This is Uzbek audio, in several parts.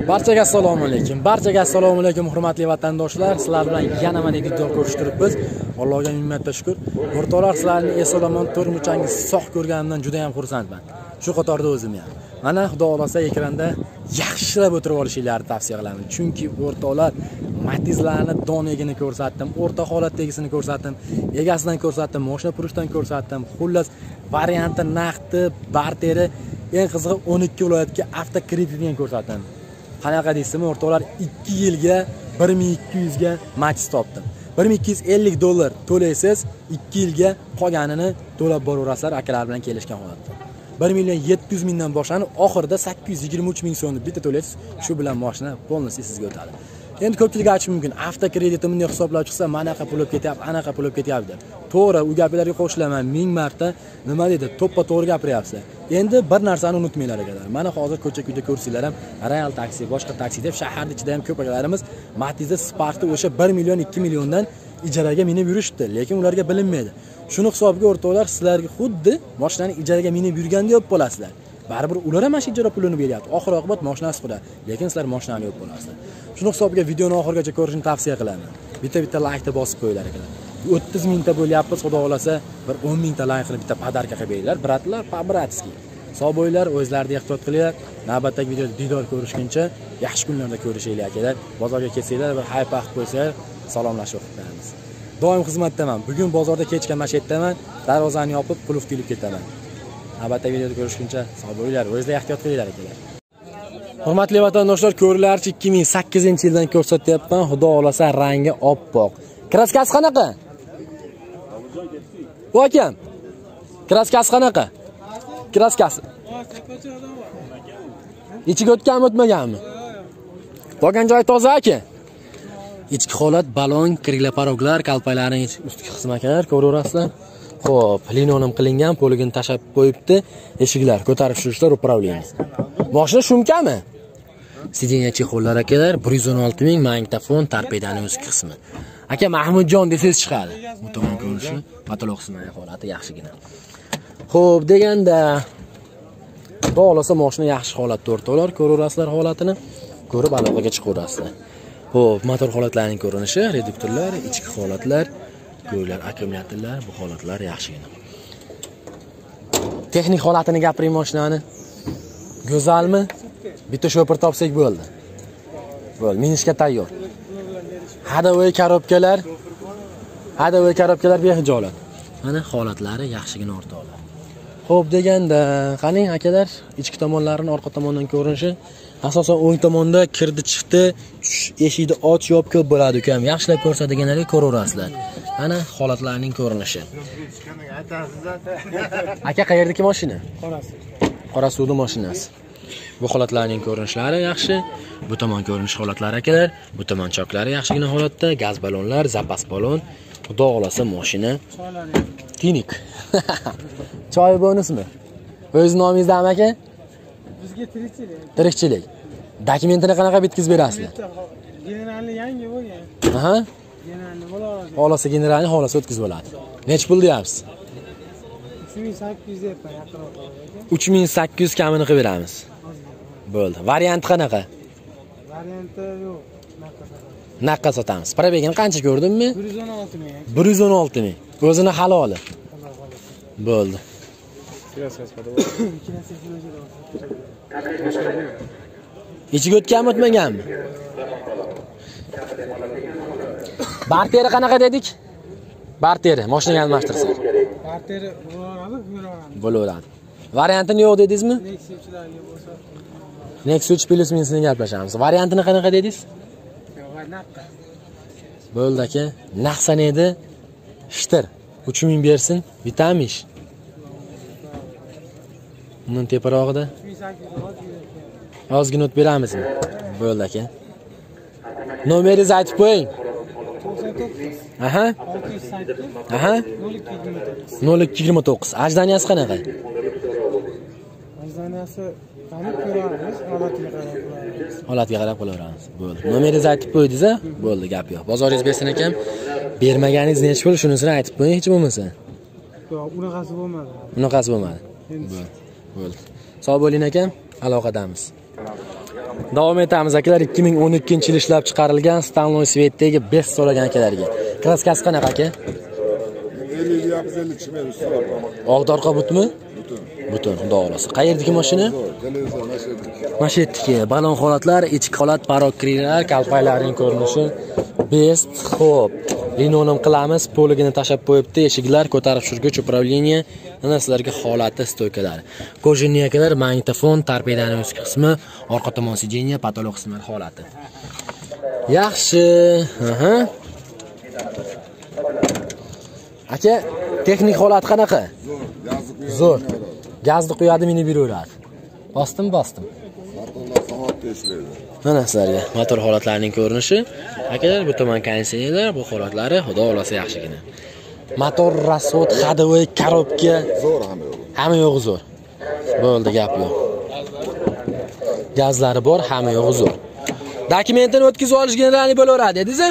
Barchaga assalomu alaykum hurmatli vatandoshlar. Sizlar bilan yana mana video ko'rishib turibmiz. Allohga minnatlar shukr. O'rtoqlar, sizlarni eson-omon to'rmuchangiz sog' ko'rganimdan juda ham xursandman. Shu qatorda o'zim ham. Mana xudo xolasa ekranda yaxshilab o'tirib olishinglarni tavsiya qilaman. Chunki o'rtoqlar, Matizlarni donegini ko'rsatdim, o'rta holatdagisini ko'rsatdim, egasidan ko'rsatdim, mashina purishdan ko'rsatdim. Xullas, varianti naqdi, barteri, eng qizig'i 12 viloyatga avtokreditini ko'rsatdim. Qanaqa deysizmi o'rtoqlar, 2 yilga 1200 ga Matiz topdim. $1250 to'laysiz, 2 yilga qolganini to'lab boraverasizlar akalar bilan kelishgan holatda. 1.700.000 dan boshlanib, oxirida 823 ming so'mni bitta to'laysiz, shu bilan mashina polnisi sizga o'tadi. Endi ko'pchilik aytishi mumkin, avtokreditni bunday hisoblab chiqsa, manaqa pul olib ketyapti, anaqa pul olib ketyapti deb. To'g'ri, u gaplarga qo'shilaman 1000 marta. Nima deydi? To'ppa-to'g'ri gapiryapsiz. Endi bir narsani unutmanglar akalar. Mana hozir ko'cha-ko'yda ko'rsanglar ham Royal taksi, boshqa taksi deb shaharda ichida ham ko'p akalarimiz Matizda Spark'da o'sha 1 million 2 milliondan ijaraga minib yurishdi, lekin ularga bilinmaydi. Shuni hisobiga o'rtoqlar, sizlarga xuddi mashinani ijaraga minib yurganda yo'q bo'lasizlar. Baribir ular ham mana ijara pulini beryapti. Oxir-oqibat mashinasi quradi, lekin sizlar mashinani yo'q bo'lasizlar. Shuni hisobiga videoni oxirigacha ko'rishni tavsiya qilaman. Bitta like-ni bosib qo'yinglar akalar. 30 mingta bo'lyapmiz, xudo xolasa bir 10 mingta like qilib bitta podarka qilib beringlar. Bratlar, по-bratski. Sog' bo'linglar, o'zlaringizni ehtiyot qilinglar. Navbatdagi videoda diydor ko'rishguncha yaxshi kunlarda ko'rishaylik akalar. Bozorga kelsanglar, bir haypa qilib qo'ysanglar, salomlashib o'tamiz. Doim xizmatdaman. Bugun bozorda kechga mashetdaman. Darvozani yopib, qulf kelib ketaman. Navbatdagi videoda ko'rishguncha sog' bo'linglar, o'zlaringizni ehtiyot qilinglar akalar. Hurmatli vatandoshlar, ko'rilarchi 2008-yildan ko'rsatyapman. Xudo xolasa rangi oppoq. Kraskasi qanaqa? Bu akam. Kraskasi qanaqa? Kraskasi. Ichiga o'tganmi, o'tmaganmi? Bo'lgan joyi toza aka. Ichki holat balon, kirglar, paroglar, kalpaklarning ustki qismi akalar, ko'raverasizlar. Xo'p, linonim qilingan, poligini tashab qo'yibdi. Eshiklar, ko'tarib tushirishlar, upravleniya. Mashina shumkami? Sidenya chexollar akalar, 116 ming, magnitofon, torpedaning ustki qismi. Aka Mahmudjon desangiz chiqadi. Bu tomon ko'rinishi, patoloq qismidagi holati yaxshigina. Xo'p, deganda bo'lsa mashina yaxshi holatda o'rtoqlar, ko'raverasizlar holatini, ko'rib aloqaga chiqaverasizlar. Xo'p, motor holatlarining ko'rinishi, reduktorlar, ichki holatlar, ko'rlar, akkumulyatorlar, bu holatlar yaxshigina. Texnik holatini gapiring mashinani. Go'zalmi? Bitta shopir topsak bo'ldi. Bo'ldi, minishga tayyor. Hadavoy korobkalar behijolat. Mana holatlari yaxshigina o'rtoqlar. Xo'p, deganda, qaning akalar, ichki tomonlarini orqa tomondan ko'rinishi, asosan o'ng tomonda kirdi chiqdi, eshikni och yop ko'p bo'ladi ukam. Yaxshilab ko'rsatganlarga ko'raverasizlar. Mana holatlarning ko'rinishi. Aka qayerdagi mashina? Qorasuvning mashinasi. Bu holatlarning ko'rinishlari yaxshi. Bu tomon ko'rinish holatlari akalar, bu tomon choklari yaxshigina holatda, gaz balonlar, zapas balon. Xudo xolasa mashina tinik. Choy bonusmi? O'z nomingizdan aka? Bizga tirikchilik. Dokumentini qanaqa bitkizib berasizlar? Generalni yangi bo'lgan. Aha. Generalni bo'ladi. Xolasa generalni xolasa o'tkazib bo'ladi. Nech pul deyapsiz? 3800 deyapman yaqinroq. 3800 kamini qilib beramiz. Bo'ldi. Varianti qanaqa? Varianti yo'q. Naqqa sotamiz. Probegini qancha ko'rdimmi? 116 ming. 116 ming. O'zini haloli. Bo'ldi. Ichiga o'tganmi, o'tmaganmi? Barteri qanaqa dedik? Barteri, mashinaga almashtirsak. Barteri bo'laveradi. Variantini yo'q dedingizmi? Nexus plus minusini gaplashamiz. Variantini qanaqa dedingiz? Bo'ldi aka. Naqsan edi. Shtir. 3000 bersin, bitamish. Bundan teparog'ida 3800 ozgina o'tib beramizmi? Bo'ldi aka. Nomeringizni aytib qo'ying. 99. Aha. 608. Aha. 0229. Ajdaniyasi qanaqa? Ajdaniyasi qani ko'ramiz, holatiga qarab qo'yaveramiz. Bo'ldi. Nomeringizni aytib qo'ydingiz-a? Bo'ldi, gap yo'q. Bozoringiz bersin ekan. Bermaganingiz nech pul, shunisini aytib qo'ying hech bo'lmasa. Yo'q, unaqasi bo'lmadi. Unaqasi bo'lmadi. Bo'ldi. Sog' bo'ling ekan, aloqadamiz. Davom etamiz akalar. 2012-yil ishlab chiqarilgan Stanley Svetdagi best so'ragan akalarga. Kraskasi qanaqa aka? 50 yapız 50 kişi üstü var. Old orqa butmi? Butun, xudo xolasa. Qayerdagi mashina? Televizor nashetdik. Mashetdiki. Balon holatlar, ichki holat, parokrilar, kalpaylarning ko'rinishi best. Xo'p. Linonim qilamiz, poligini tashab qo'yibdi, eshiklar, ko'tarib tushirgich, upravleniya, mana sizlarga holati, stoykalari. Kojiniyakalar, magnitofon, torpedaning ustki qismi, orqa tomon sideniya, patolog qismi holati. Yaxshi. Aka, texnik holat qanaqa? Zo'r. Gazni quyadi, meni beraveradi. Bosdim. Motorlar saatda ishlaydi. Mana sizlarga motor holatlarining ko'rinishi. Akalar, bu tomon konditsionerlar, bu holatlari xudo xolasa yaxshigina. Motor, rasvod, ходовой, korobka Zo'r hamma yo'q. hamma yo'g'i zo'r. Bo'ldi, gap yo'q. Gazlari bor, hamma yo'g'i zo'r. Dokumentini o'tkazib olish generalniy bo'laveradi, dedingiz-a?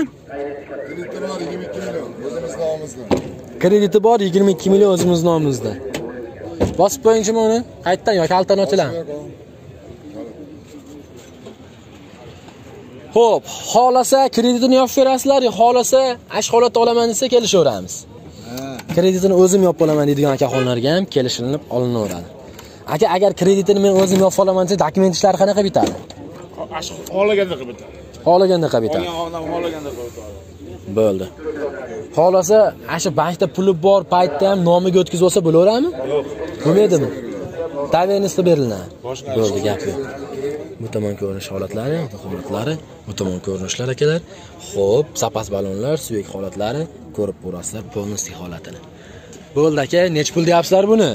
Krediti bor 22 million o'zimiz Krediti bor 22 million o'zimiz nomimizda. nomimizda. Bosib qo'yingchi buni. Qayerdan yoki altdan ochiladi. Xo'p, xolasa kreditini yopib berasizlar, xolasa ash holatda olaman desa kelishaveramiz. Kreditini o'zim yopib olaman deydigan akaxonlarga ham kelishilib olinaveradi. Aka, agar kreditini men o'zim yopib olaman desa, dokument ishlari qanaqa bitadi? Xohlaganda qilib bitadi. Xohlaganda qilib bitadi. Odam xohlaganda qilib bitadi. Bo'ldi. Xolasa, asha bankda puli bor paytda ham nomiga o'tkazib olsa bo'laveradimi? Yo'q. Bo'lmaydimi? Davenista beriladi. Bo'ldi, gap yo'q. Bu tomon ko'rinish holatlari, bu holatlari, bu tomon ko'rinishlar akalar. Xo'p, zapas balonlar, suyak holatlari ko'rib ko'rasizlar, polniy holatini. Bo'ldi aka, nech pul deyapsizlar buni?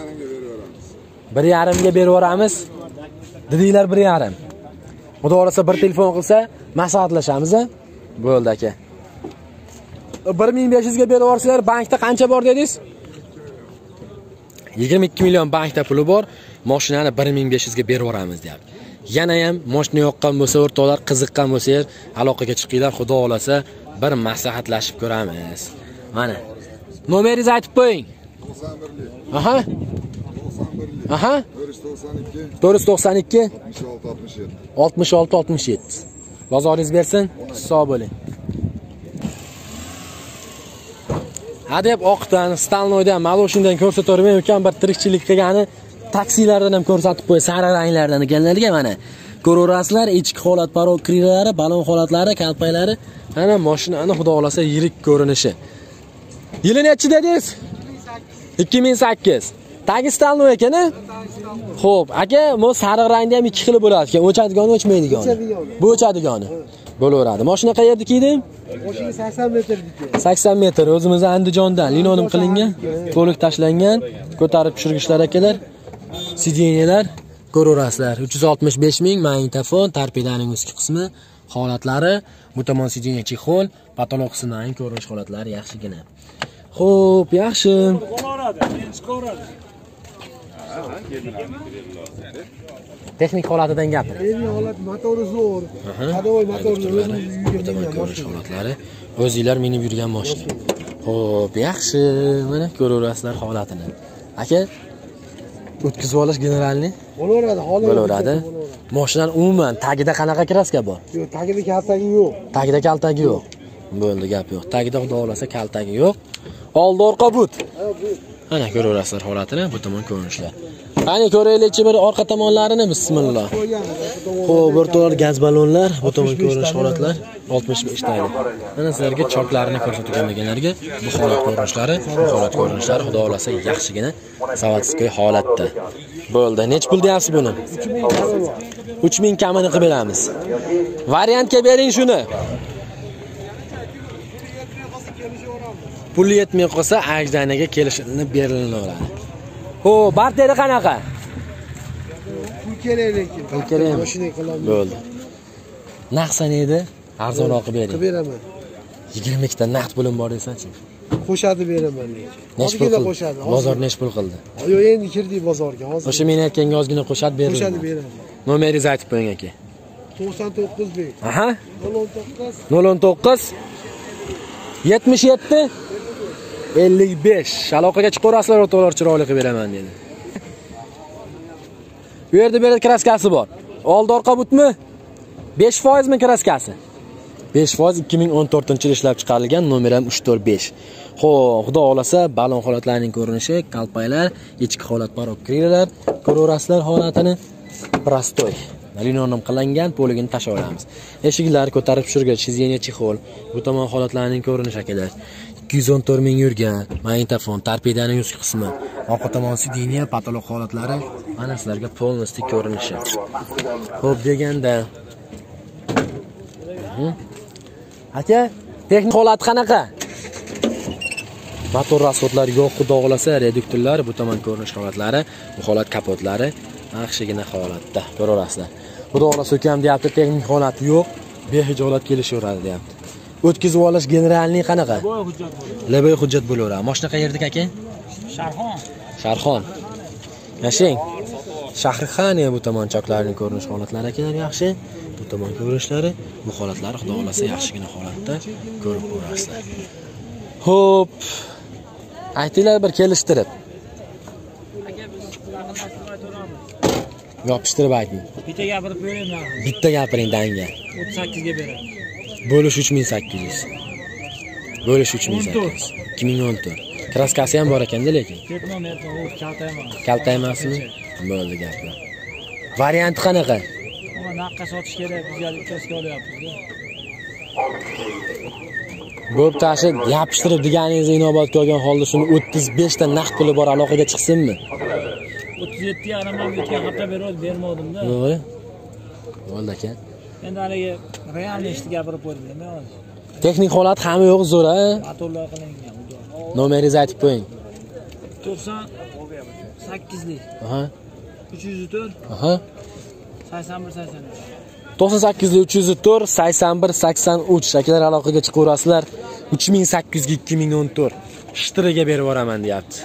1.5 ga berib yuboramiz. Dedinglar 1.5. Xudo xolasa bir telefon qilsa, maslahatlashamiz a? Bo'ldi aka. 1500 ga berib yuborsizlar, bankda qancha bor dedingiz? 22 million bankda puli bor, mashinani 1500 ga berib yuboramiz deyapti. Yana ham mashina yoqqan bo'lsa, o'rtoqlar qiziqqan bo'lsa, aloqaga chiqinglar, xudo xolasa bir maslahatlashib ko'ramiz. Mana. Nomeringizni aytib qo'ying. 91. Aha. 91. Aha. 492. 492 66 67. 66 67. Bozoringiz bersin. Sog' bo'ling. Hadeb oqdan, Stanleydan, Maloshindan ko'rsatavermay ekan bir tirikchilik qilgani taksilardan ham ko'rsatib qo'y, sariq ranglardan ekanlarga mana. Ko'raverasizlar, ichki holat, parokrilari, balon holatlari, kalpaylari, mana mashinani xudo xolasa yirik ko'rinishi. Yili nechi dedingiz? 2008. Tagi Stanley ekan-a? Xo'p, aka, bu sariq rangda ham ikki xil bo'ladi ekan, o'chadigani, o'chmaydigani. Bu o'chadigani. Bo'laveradi. Mashina qayerdiki edi? Mashina 80 metrdiki. 80 metr, o'zimizning Andijondan linonim qilingan, to'liq tashlangan, ko'tarib tushirgichlar akalar, sideniyalar ko'raverasizlar. 365 ming, magnitofon, torpedaning ustki qismi, holatlari, bu tomon sideniya chexol, patolog qismining ko'rinish holatlari yaxshigina. Xo'p, yaxshi. Qo'laveradi, endi chiqaveradi. Texnik holatidan gapir. Yeni holat motori zo'r. Ходовой motorni o'zimiz ko'rish holatlari, o'zingizlar minib yurgan mashina. Xo'p, yaxshi. Mana ko'raverasizlar holatini. Aka, o'tkazib olish generalniy bo'laveradi, hozir bo'laveradi. Mashinaning umuman tagida qanaqa kraska bor? Yo'q, tagida kaltagi yo'q. Tagida kaltagi yo'q. Bo'ldi, gap yo'q. Tagida xudo xolasa kaltagi yo'q. Oldi orqa but. Mana ko'raverasizlar holatini, bu tomon ko'rinishlar. Qani ko'raylikchi bir orqa tomonlarini, bismillah. Xo'p, o'rtoqlar gaz balonlar, bu tomon ko'rinish holatlar 65 tagi. Mana sizlarga choklarini ko'rsatganlarga bu holat ko'rinishlari, bu holat ko'rinishlari xudo xolasa yaxshigina savatskiy holatda. Bo'ldi. Nech pul deyapsiz buni? 3000 kamini qilib beramiz. Variantga bering shuni. Pul yetmay qolsa, ajdanaga kelishilib berilaveradi. Xo'p, barteri qanaqa? Pul kerak lekin. Pul kerak. Mashina qilaman. Bo'ldi. Naqsan edi, arzonroq qilib bering. Qilib beraman. 22 ta naqd pulim bor desanchi. Qo'shadi beraman lekin. Nech pul qildi? qo'shadi. Bozor nech pul qildi? Yo'q, endi kirdik bozorga hozir. O'sha men aytganga ozgina qo'shadi berildi. Qo'shadi beradi. Nomeringizni aytib qo'ying aka. 99 bek. Aha. 09 09 77 55. Aloqaga chiqaverasizlar, o'rtoqlar, chiroyli qilib beraman dedi. Bu yerda kraskasi bor. Oldi orqa butmi? 5% mi kraskasi? 5% 2014-yil ishlab chiqarilgan, nomer ham 345. Xo'p, xudo xolasa, balon holatlarining ko'rinishi, kalpaylar, ichki holat baroq krilalar, ko'raverasizlar holatini. Prostoy. Linoleum qilingan, poligini tashlab olamiz. Eshiklar ko'tarib tushirgan chizginya chexol. Bu tomon holatlarining ko'rinishi akalar. 214 ming yurgan, magnitofon, torpedaning yuz qismi, orqa tomon sidiniya, patolog holatlari mana sizlarga polnosti ko'rinishi. Xo'p deganda aka, texnik holat qanaqa? Motor rasxodlari yo'q, xudo xolasa, reduktorlar, bu tomon ko'rinish holatlari, bu holat kapotlari yaxshigina holatda. Ko'rasizlar. Xudo xolasa ukam deyapti, texnik holati yo'q, behijolat kelishaveradi deyapti. O'tkazib olish generalniy qanaqa? Lebay hujjat bo'laveradi. Mashina qayerda aka? Sharxon. Yashang. Shahrixon bu tomon choklarining ko'rinish holatlari akalar yaxshi. Bu tomon ko'rinishlari, bu holatlari xudo xolasa yaxshigina holatda ko'rib ko'rasizlar. Xo'p. Aytinglar bir kelishtirib. Yopishtirib ayting. Bitta gapirib beraymi? Bitta gapiring danga. 38 ga beraman. Bo'lish 3800. Bo'lish 3800. 2014. Kraskasi ham bor ekanda lekin. Ketmon erta u kalta emas. Kalta emasmi? Bo'ldi gaplar. Varianti qanaqa? Mana naqqa sotish kerak, bizga uchastka olyapmiz-da. Bo'p tashib, yopishtirib deganingizni inobatga olgan holda shuni 35 ta naqd puli bor aloqaga chiqsinmi? 37 yarim ham o'tgan hafta bermadim-da. To'g'ri. Bo'ldi aka. Endi haligi realni ishni gapirib qo'ydim men hozir. Texnik holat hamma yo'q zo'r-a? Motorlar qilingan. Nomeringizni aytib qo'ying. 98lik. Aha. 304. Aha. 81 83. 98lik 304 81 83 akalar aloqaga chiqaverasizlar. 3800 ga 2014. Shtriga berib yuboraman deyapti.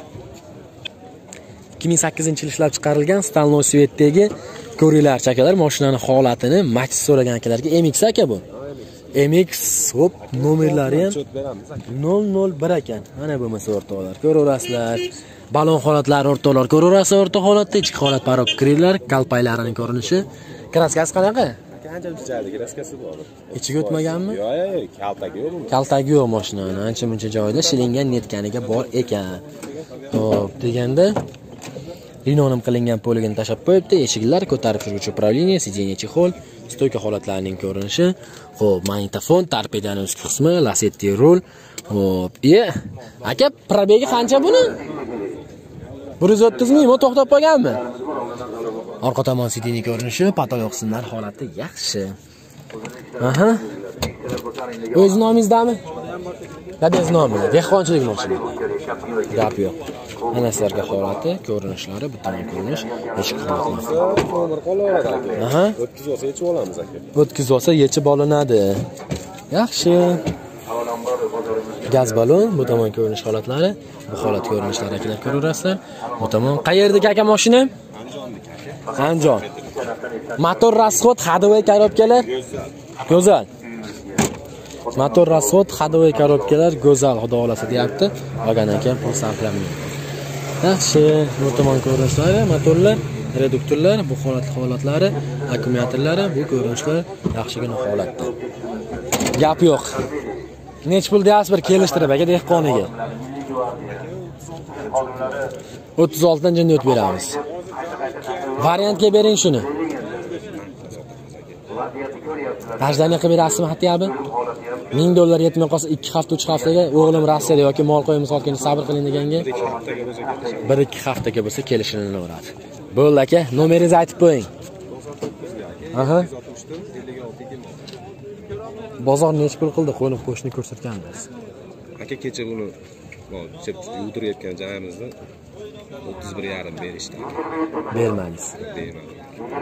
2008-yil ishlab chiqarilgan Stalnoy Svetdagi ko'ringlar akalar, mashinani holatini Max so'ragan akalarga MX aka bu. MX hop nomerlari ham 001 ekan. Mana bo'lmasa o'rtoqlar, ko'raverasizlar. Balon holatlari o'rtoqlar, ko'raverasizlar o'rtoq holatda, ichki holat baroq krillar, kalpaylarining ko'rinishi. Kraskasi qanaqa? Qancha tushadi, kraskasi bor. Ichiga o'tmaganmi? Yo'q, kaltagi yo'q. Kaltagi yo'q mashinani. Ancha-muncha joyda shilingan netkaniga bor ekan. Xo'p, deganda linoleum qilingan poligini tashab qo'yibdi, eshiklar, ko'tarib turuvchi upravleniya, sideniya chexol, stoyka holatlarining ko'rinishi. Xo'p, magnitofon, torpedaning ustki qismi, lasetti rul. Xo'p, aka, probegi qancha buni? 130 mingmi to'xtab qolganmi? Orqa tomon sideniya ko'rinishi, patolog qismlar holati yaxshi. Aha. O'z nomingizdami? Dadingiz nomi, dehqonchilik mashina. Gap yo'q. Mana sizlarga holati, ko'rinishlari, bu tomon ko'rinish, eshik holatlar. Nomer qolaveradi aka. Aha. 30 olsa yechib olamiz aka. 30 olsa yechib olinadi. Yaxshi. Gaz balon, bu tomon ko'rinish holatlari, bu holat ko'rinishlari akalar ko'raverasizlar. Bu tomon qayerdagi aka mashina? Andijon. Motor rasxod, ходовой korobkalar. Go'zal. Motor rasxod, ходовой korobkalar go'zal, xudo xolasa deyapti. Olgandan keyin pul sarflamaydi. Yaxshi, bu tomon ko'rinishlari, motorlar, reduktorlar, bu holatlari, akkumulyatorlari, bu ko'rinishlar yaxshigina holatda. Gap yo'q. Nech pul deyapsiz bir kelishtirib aka dehqoniga? 36 dan jindot beramiz. Variantga bering shuni. Ajdaniya qilib berasizmi Hatyabi? $1000 yetmay qolsa 2 hafta 3 haftaga o'g'lim Rossiyada yoki mol qo'yimiz olgan sabr qiling deganga 1-2 haftaga bo'lsa kelishilinaveradi. Bo'ldi aka, nomeringizni aytib qo'ying. Aha. Bozor nech pul qildi? Qo'yni qo'shni ko'rsatganmiz. Aka kecha buni yudirayotgan joyimizda 31,5 berishdi. Bermadingiz. Bermadim.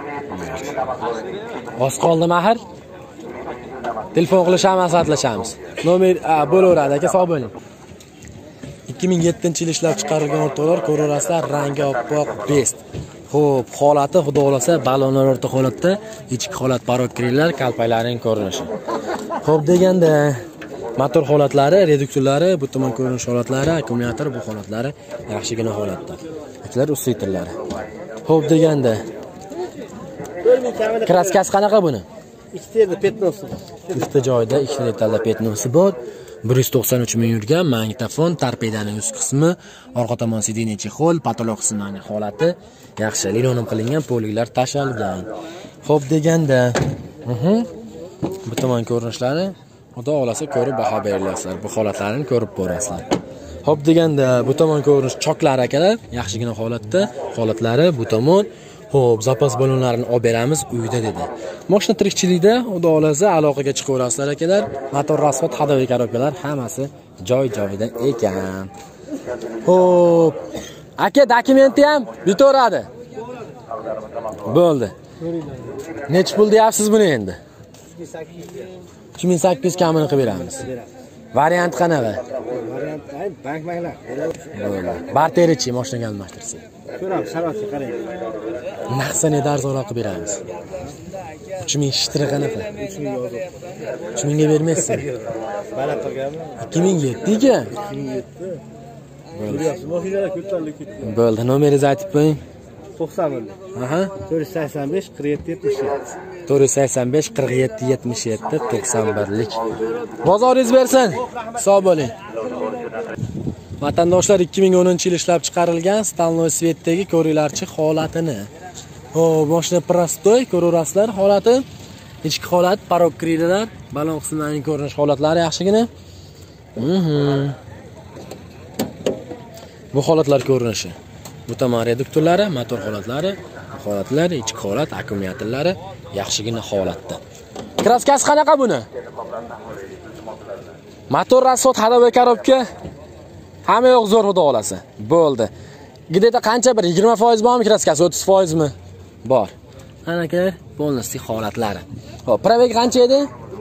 Oz qoldi mahar. Telefon qilishamiz, maslahatlashamiz. Nomer bo'laveradi aka, sog' bo'ling. 2007-yil ishlab chiqarilgan o'rtoqlar, ko'raverasizlar, rangi oppoq best. Xo'p, holati xudo xolasa balonlar o'rta holatda, ichki holat baroq krillar, kalpaylarining ko'rinishi. Xo'p deganda motor holatlari, reduktorlari, bu tomon ko'rinish holatlari, akkumulyator bu holatlari yaxshigina holatda. Akalar usaytirlari. Xo'p deganda Kraskasi qanaqa buni? Ikkita yerda petnosi. Ikkita joyda 2 detalda petnosi bor. 193 ming yurgan magnitofon, torpedaning ust qismi, orqa tomon sideniya chexol, patolog qismining holati yaxshi. Linonim qilingan, poliglar tashalgan. Xo'p deganda, bu tomon ko'rinishlari xudo xolasa ko'rib baho berasizlar. Bu holatlarni ko'rib ko'rasizlar. Xo'p deganda, bu tomon ko'rinish choklar akalar, yaxshigina holatda, holatlari bu tomon. Xo'p, zapas balonlarini olib beramiz uyda dedi. Mashina tirikchilikda xudo xolasa aloqaga chiqaverasizlar akalar. Motor rasxod, hadoviy korobkalar hammasi joy-joyida ekan. Xo'p. Aka, dokumenti ham bitaveradi. Bo'ldi. Nech pul deyapsiz buni endi? 3800 kamini qilib beramiz. Variant qanaqa? Variant banklar. Barterichi mashinaga almashtirsa. Ko'ramiz, sharoitga qarang. Naqsa ne darzoq qilib beramiz. 3000 shitri qanaqa? 3000 ga bermaysiz. Baland qilganmi? 2007 ga. 2007. Mashinalar ko'tarilib ketdi. Bo'ldi, nomeringizni aytib qo'ying. 90 ming. Aha. 485 47 77. 485 47 77 91lik. Bozoringiz bersin. Sog' bo'ling. Vatandoshlar 2010-yil ishlab chiqarilgan Staloy Svetdagi ko'ringlarchi holatini. Xo'p, mashina prostoy ko'rasizlar holati. Ichki holat, parok krilalar, balon qismlarining ko'rinish holatlari yaxshigina. Bu holatlar ko'rinishi. Bu tomon reduktorlari, motor holatlari, holatlari, ichki holat, akkumulyatorlari yaxshigina holatda. Kraskasi qanaqa buni? Motor rasxod, hadoviy korobka. Hamma yo'q zo'r xudo xolasa. Bo'ldi. Gideda qancha bir 20% bormi kraskasi, 30% mi? Bor. Ana aka, polnosti holatlari. Xo'p, probeg qancha edi?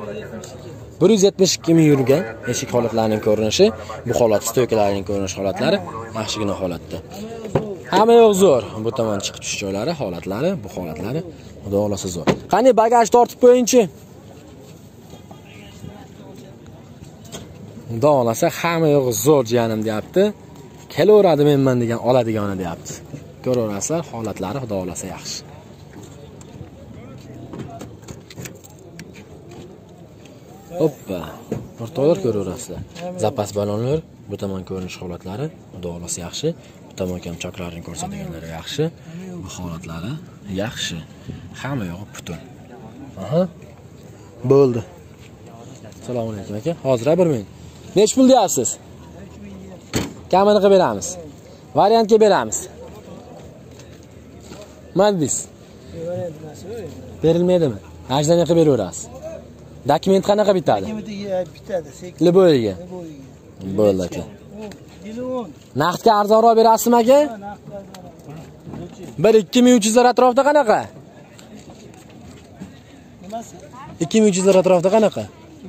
172 ming yurgan eshik holatlarining ko'rinishi, bu holat stoykalarining ko'rinish holatlari yaxshigina holatda. Hamma yo'q zo'r. Bu tomon chiqib tush joylari, holatlari, bu holatlari xudo xolasa zo'r. Qani bagaj tortib qo'ying-chi. Xudo xolasa hamma yo'q zo'r jiyanim deyapti. Kelaveradi menman degan oladigani deyapti. Ko'raverasizlar, holatlari xudo xolasa yaxshi. Hoppa. O'rtoqlar ko'raverasizlar. Zapas balonlar, bu tomon ko'rinish holatlari xudo xolasa yaxshi. Bu tomon ham choklarni ko'rsatganlari yaxshi. Bu holatlari yaxshi. Hamma yo'q butun. Aha. Bo'ldi. Assalomu alaykum aka. Hozir 1 minut. Nech pul deyapsiz? Kamini qilib beramiz. Variantga beramiz. Madis. Berilmaydimi? Ajdani qilib beraverasiz. Dokument qanaqa bitadi? Bitadi. Liboyiga. Bo'ldi aka. Naqdga arzonroq berasizmi aka? 1-2300 lar atrofida qanaqa? Nimasi? 2300 lar atrofida qanaqa?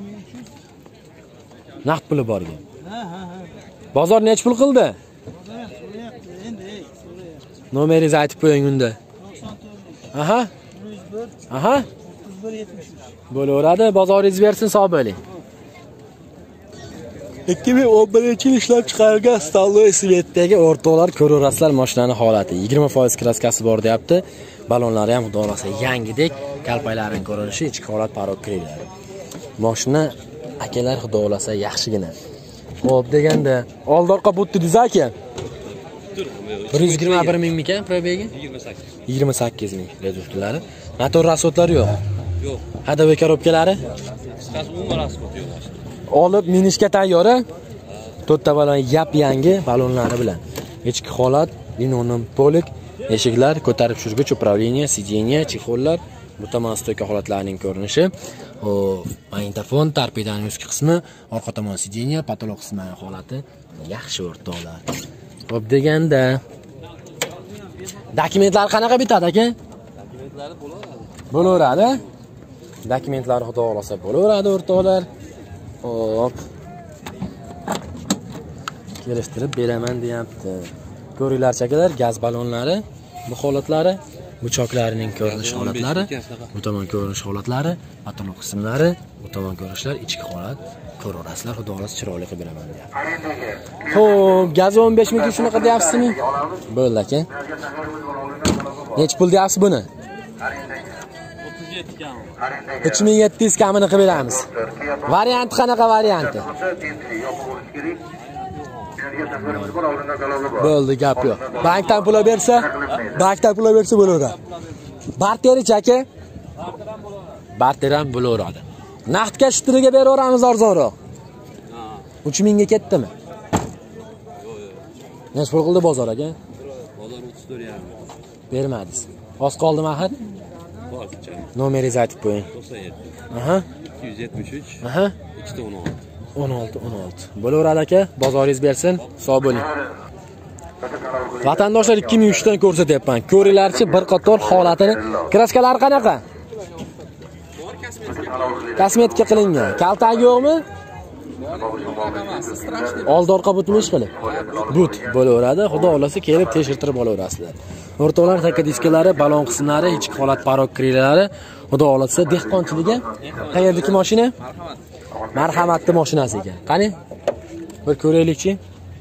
Naqd puli borga. Bozor nech pul qildi? Nomeringizni aytib qo'ying unda. 94. Aha. 101. Aha. 3173. Bo'laveradi, bozoringiz bersin, sog' bo'ling. 2011-yil ishlab chiqarilgan Staloy Svetdagi o'rtoqlar ko'raverasizlar mashinaning holati. 20% kraskasi bor deyapti. Balonlari ham xudo xolasa yangidek, kalpaklarining ko'rinishi, ichki holat parok kiradi. Mashina akalar xudo xolasa yaxshigina. Xo'p deganda, old orqa butdi dizaka. 121 mingmikan probegi? 28 ming reduktorlari. Motor rasxodlari yo'q. Yo'q. Hadoviy korobkalari? Qisqasi umuman rasxod yo'q mashina. Olib minishga tayyor. To'rtta balon yap-yangi balonlari bilan. Ichki holat, linonim polik, eshiklar, ko'tarib tushirgich, upravleniya, sideniya, chexollar, bu tomon stoyka holatlarining ko'rinishi. Magnitofon, torpedaning ustki qismi, orqa tomon sideniya, patolog qismining holati yaxshi o'rtoqlar. Xo'p deganda dokumentlar qanaqa bitadi aka? Dokumentlari bo'laveradi. Bo'laveradi. Dokumentlari xudo xolasa bo'laveradi o'rtoqlar. Hop. Kelishtirib beraman deyapti. Ko'ringlar chakalar, gaz balonlari, bu holatlari, bu choklarining ko'rinish holatlari, bu tomon ko'rinish holatlari, patolog qismlari, bu tomon ko'rinishlar, ichki holat, ko'raverasizlar, xudo xolasa chiroyli qilib beraman deyapti. Xo'p, gaz 15 ming shunaqa deyapsizmi? Bo'ldi aka. Nech pul deyapsiz buni? 3700 kamini qilib beramiz. Varianti qanaqa varianti? Bo'ldi, gap yo'q. Bankdan pul bersa, bo'laveradi. Barterichi aka? Barter ham bo'laveradi. Naqdga shtriga beraveramiz arzonroq. 3000 ga ketdimi? Necha pul qildi bozor aka? Bozor 34,5. Bermadingiz. Oz qoldimi axir? Bor. Nomeringizni aytib qo'ying. 97. Aha. 273. Aha. 216. 16. Bo'laveradi aka, bozoringiz bersin, sog' bo'ling. Vatandoshlar 2003 dan ko'rsatyapman. Ko'ringlarchi bir qator holatini. Kraskalar qanaqa? Kosmetika qilingan. Kaltagi yo'qmi? Oldi orqa butmi ish qilib? But bo'laveradi. Xudo xolasa kelib tekshirtirib olaverasizlar. O'rtoqlar, taka diskalari, balon qismlari, ichki holat parok krillari, xudo xolasa dehqonchiligi. Qayerdagi mashina? Marhamatli mashinasi ekan. Qani? Bir ko'raylikchi.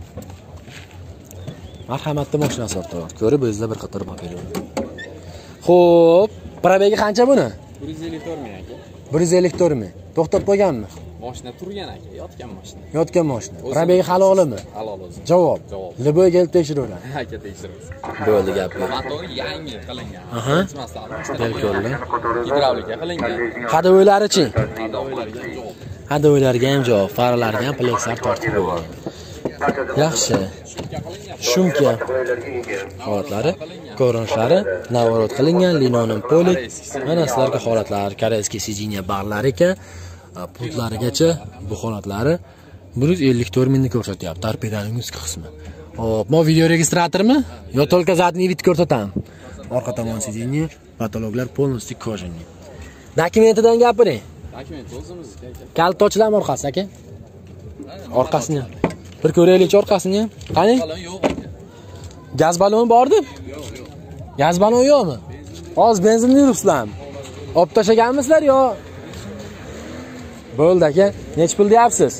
Marhamatli mashinasi o'rtoqlar. Ko'rib o'zingizlar bir qator olib bering. Xo'p, probegi qancha buni? 154 ming aka. 154 ming. To'xtab qo'yganmi? Mashina turgan aka, yotgan mashina. Yotgan mashina. Probegi halolimi? Halol o'zi. Javob. Javob. Liboy kelib tekshiraveradi. Aka tekshiramiz. Bo'ldi gap. Motor yangi qilingan. Aha. Belko'llar. Gidravlika qilingan. Hadovoylari-chi? Hadovoylarga javob. Hadovoylarga ham javob, faralarga ham plexlar tortib qo'ygan. Yaxshi. Shumka holatlari, ko'rinishlari navorot qilingan, linonim polik. Mana sizlarga holatlar, koreyskiy sijiniya barlar ekan. Putlarigacha bu holatlari 154 mingni ko'rsatyapti. Torpedaning ustki qismi. Hop, mo video registratormi? Yo только задний вид ko'rsataman. Orqa tomon sijiniya, patologlar полностью кожаный. Dokumentidan gapiring. Dokument o'zimizga aka. Kalit ochiladimi orqasi aka? Orqasini. Bir ko'raylikchi orqasini. Qani? Balon yo'q aka. Gaz baloni bordi? Gaz baloni yo'qmi? Hozir benzinli yuribsizlarmi? Olib tashlaganmisizlar yo? Bo'ldi aka. Nech pul deyapsiz?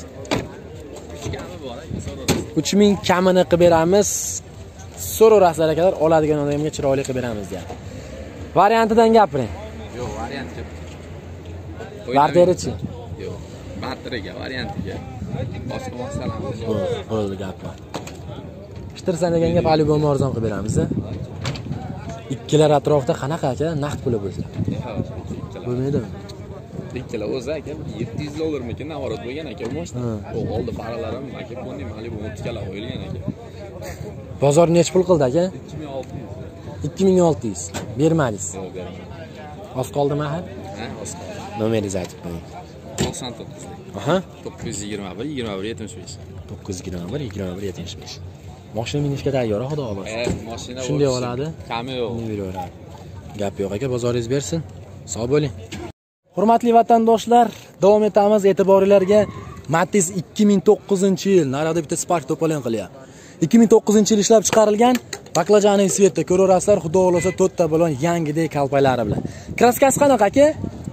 3000 kamini qilib beramiz. So'rasizlar akalar, oladigan odamga chiroyli qilib beramiz deyapti. Variantidan gapiring. Yo'q, variant yo'q. Barterichi? Yo'q. Barteriga, variantiga. Boshqa masalamiz yo'q. Bo'ldi gaplar. Ishtirsan deganga polibon arzon qilib beramiz. Ikkilar atrofida qanaqa aka? Naqd puli bo'lsa. Bo'lmaydimi? Ikkala o'zi aka $700 navorot bo'lgan aka bu mashina. Oldi faralarim aka bunday Malibu optikalar qo'yilgan aka. Bozor nech pul qildi aka? 2600. 2600. Bermadingiz. Yo'q, bermadim. Oz qoldimi ha? Ha, oz qoldi. Nomeringizni aytib qo'ying. 99. Aha. 921 2175. 921 2175. Mashina minishga tayyor, xudo xolasa. Mashina Shunday oladi. Kami yo'q. Beraveradi. Gap yo'q aka, bozoringiz bersin. Sog' bo'ling. Hurmatli vatandoshlar, davom etamiz. E'tiboringizga Matiz 2009-yil narada bitta Spark to'polon qilyapti. 2009-yil ishlab chiqarilgan baklajani svetda ko'rasizlar, xudo xolasa 4 ta balon yangidek kalpaylari bilan. Kraskasi qanaqa aka?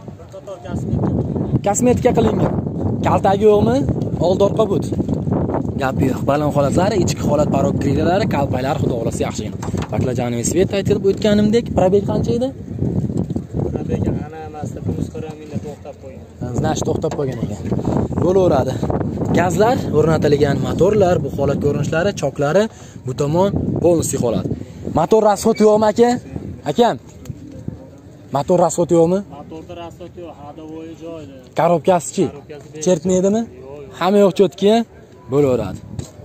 Kosmetika qilingan. Kaltagi yo'qmi? Old orqa but. Gap yo'q. Balon holatlari, ichki holat parok krillari, kalpaylari xudo xolasa yaxshi. Baklajani svet aytib o'tganimdek, probeg qancha edi? Probegi ana emasda 140 mingda to'xtab qo'ygan. Znash to'xtab qo'ygan ekan. Bo'laveradi. Gazlar, o'rnatilgan motorlar, bu holat ko'rinishlari, choklari, bu tomon полностью holat. Motor rasxot yo'qmi aka? Akam. Motor rasxot yo'qmi? Motorda rasxot yo'q, hadovoyi joyida. Korobkasi-chi? Chertmaydimi? Hamma yo'q cho'tki. Bo'laveradi.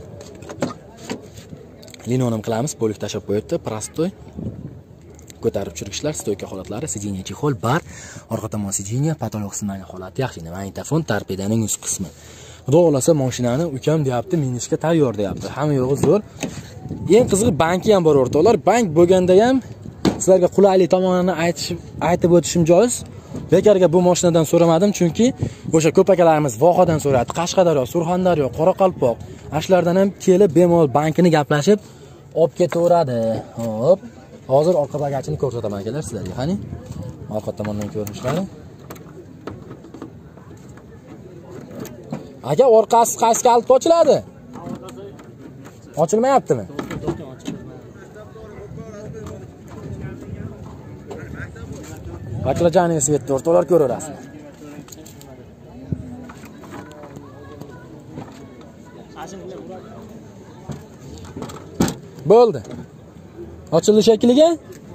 Linonim qilamiz, polik tashab qo'yibdi, prostoy. Ko'tarib tushirishlar, stoyka holatlari, sijiniya chexol bar, orqa tomon sijiniya, patolog qismidagi holat yaxshi. Magnitofon, torpedaning ust qismi. Xudo xolasa mashinani ukam deyapti, minishga tayyor deyapti. Hamma yo'g'i zo'r. Eng qizig'i banki ham bor o'rtoqlar. Bank bo'lganda ham sizlarga qulaylik tomonini aytib o'tishim joiz. Bekarga bu mashinadan so'ramadim, chunki o'sha ko'p akalarimiz vohadan so'radi. Qashqadaryo, Surxondaryo, Qoraqalpoq, ashlardan ham kelib bemalol bankini gaplashib olib ketaveradi. Hop. Hozir orqa bagajini ko'rsataman akalar sizlarga. Qani? Orqa tomondan ko'rinishlari. Aka, orqasi qaysi kalit ochiladi? Ochilmayaptimi? Baqlajaningiz svetda o'rtoqlar ko'raverasiz. Bo'ldi. Ochildi shekliga.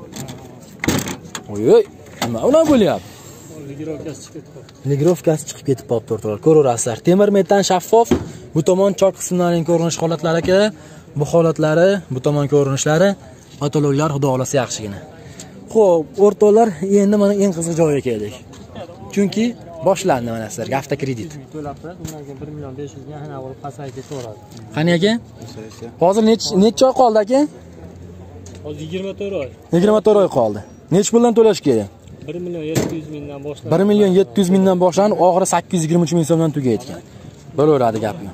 Oy, nima ular bo'lyapti? Ligrovkasi chiqib ketib qolibdi o'rtoqlar. Ko'raverasizlar. Temir metan shaffof. Bu tomon chok qismlarining ko'rinish holatlari aka. Bu holatlari, bu tomon ko'rinishlari, patologlar xudo xolasa yaxshigina. Xo'p, o'rtoqlar, endi mana eng qiziq joyga keldik. Chunki boshlandi mana sizlarga avtokredit. To'lab turadi, undan keyin 1 million 500 ga hana olib pasayga so'radi. Qani aka? Hozir necha oy qoldi aka? Hozir 24 oy. 24 oy qoldi. Nech puldan to'lash kerak? 1 million 700 mingdan boshlanib. 1 million 700 mingdan boshlanib, oxiri 823 ming so'mdan tugayotgan. Bo'laveradi gapni.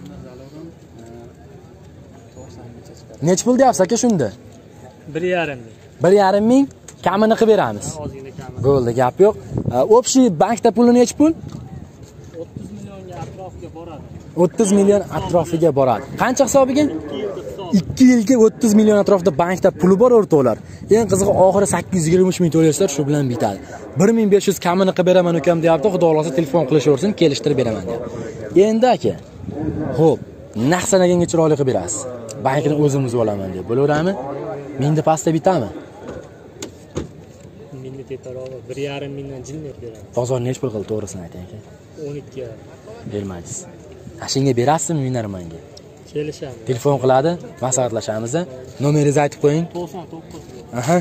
Nech pul deyapsiz aka shunda? 1,5 ming. 1,5 ming kamini qilib beramiz. Ozgina kami. Bo'ldi, gap yo'q. Общий bankda puli nech pul? 30 millionga atrofga boradi. 30 million atrofiga boradi. Qancha hisobiga? 2 yilga 30 million atrofida bankda puli bor o'rtoqlar. Eng qizig'i oxiri 823 ming to'laysiz, shu bilan bitadi. 1500 kamini qilib beraman ukam deyapti. Xudo xolasa telefon qilishaversin, kelishtirib beraman deyapti. Endi aka. Xo'p, naqd sanaganga chiroyli qilib berasiz. Bankni o'zimiz olaman deb bo'laveradimi? Mingda pastda bitami? Mingni teparoq 1,5 mingdan jilnib beradi. Bozor nech pul qildi to'g'risini ayting aka. 12 ga Bermaysiz. Ashinga berasizmi Minarmanga? kelishamiz. Telefon qiladi, maslahatlashamiz. Nomeringizni aytib qo'ying. 99 Aha.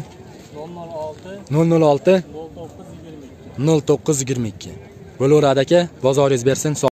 006 006 0922. 0922. Bo'laveradi aka, bozoringiz bersin.